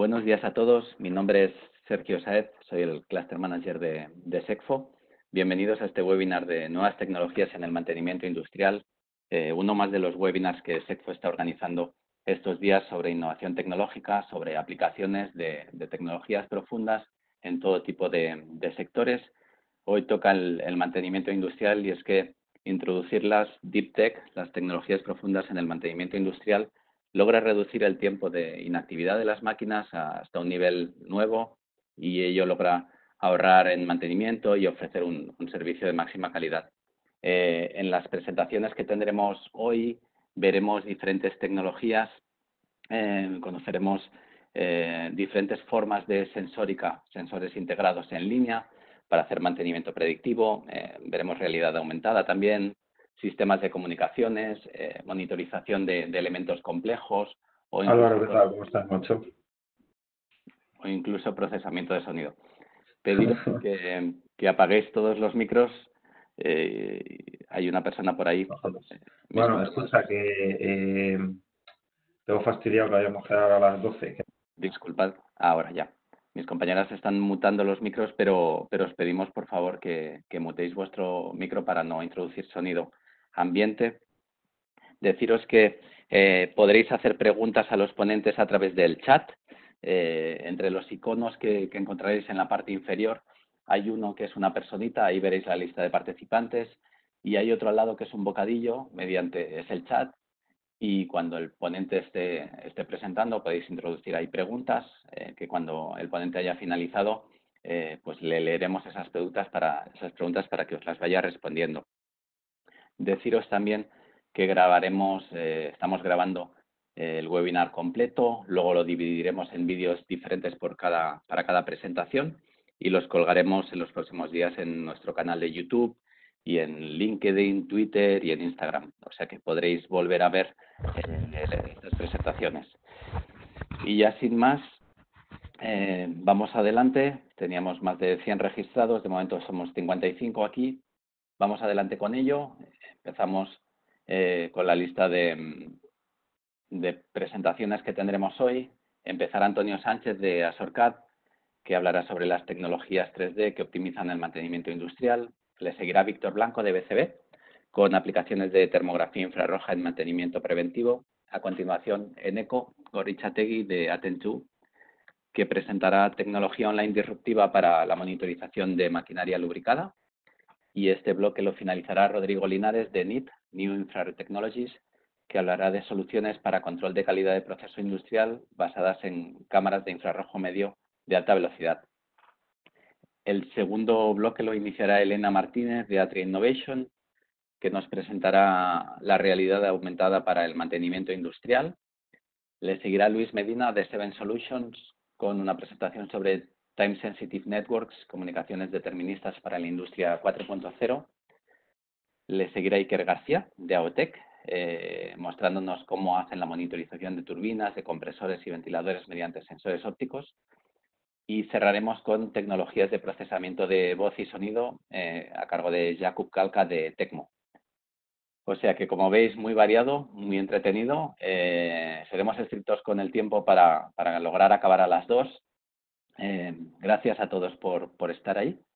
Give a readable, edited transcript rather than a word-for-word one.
Buenos días a todos. Mi nombre es Sergio Saez, soy el Cluster Manager de SECFO. Bienvenidos a este webinar de nuevas tecnologías en el mantenimiento industrial, uno más de los webinars que SECFO está organizando estos días sobre innovación tecnológica, sobre aplicaciones de tecnologías profundas en todo tipo de sectores. Hoy toca el mantenimiento industrial y es que introducir las Deep Tech, las tecnologías profundas en el mantenimiento industrial, logra reducir el tiempo de inactividad de las máquinas hasta un nivel nuevo y ello logra ahorrar en mantenimiento y ofrecer un servicio de máxima calidad. En las presentaciones que tendremos hoy veremos diferentes tecnologías, conoceremos diferentes formas de sensórica, sensores integrados en línea para hacer mantenimiento predictivo, veremos realidad aumentada también, sistemas de comunicaciones, monitorización de elementos complejos o Álvaro, incluso, ¿qué tal? ¿Cómo estás, macho? o incluso procesamiento de sonido. Pediros que apaguéis todos los micros. Hay una persona por ahí. Mis Bueno, compañeros, escucha, que tengo fastidiado que habíamos quedado a las 12. disculpad, ahora ya. Mis compañeras están mutando los micros, pero os pedimos por favor que mutéis vuestro micro para no introducir sonido ambiente. Deciros que podréis hacer preguntas a los ponentes a través del chat. Entre los iconos que encontraréis en la parte inferior hay uno que es una personita, ahí veréis la lista de participantes, y hay otro al lado que es un bocadillo, es el chat, y cuando el ponente esté presentando podéis introducir ahí preguntas, que cuando el ponente haya finalizado, pues le leeremos esas preguntas para que os las vaya respondiendo. Deciros también que estamos grabando el webinar completo, luego lo dividiremos en vídeos diferentes para cada presentación y los colgaremos en los próximos días en nuestro canal de YouTube y en LinkedIn, Twitter y en Instagram. O sea que podréis volver a ver estas presentaciones. Y ya sin más, vamos adelante. Teníamos más de 100 registrados, de momento somos 55 aquí. Vamos adelante con ello. Empezamos con la lista de presentaciones que tendremos hoy. Empezará Antonio Sánchez de Asorcat, que hablará sobre las tecnologías 3D que optimizan el mantenimiento industrial. Le seguirá Víctor Blanco de BCB, con aplicaciones de termografía infrarroja en mantenimiento preventivo. A continuación, Eneco Gorrichategui de Atentu, que presentará tecnología online disruptiva para la monitorización de maquinaria lubricada. Y este bloque lo finalizará Rodrigo Linares de NIT, New Infrared Technologies, que hablará de soluciones para control de calidad de proceso industrial basadas en cámaras de infrarrojo medio de alta velocidad. El segundo bloque lo iniciará Elena Martínez de Atria Innovation, que nos presentará la realidad aumentada para el mantenimiento industrial. Le seguirá Luis Medina de Seven Solutions con una presentación sobre Time Sensitive Networks, comunicaciones deterministas para la industria 4.0. Le seguirá Iker García de AOTEC, mostrándonos cómo hacen la monitorización de turbinas, de compresores y ventiladores mediante sensores ópticos. Y cerraremos con tecnologías de procesamiento de voz y sonido a cargo de Jakub Kalka de Tecmo. O sea que, como veis, muy variado, muy entretenido. Seremos estrictos con el tiempo para lograr acabar a las 2. Gracias a todos por estar ahí.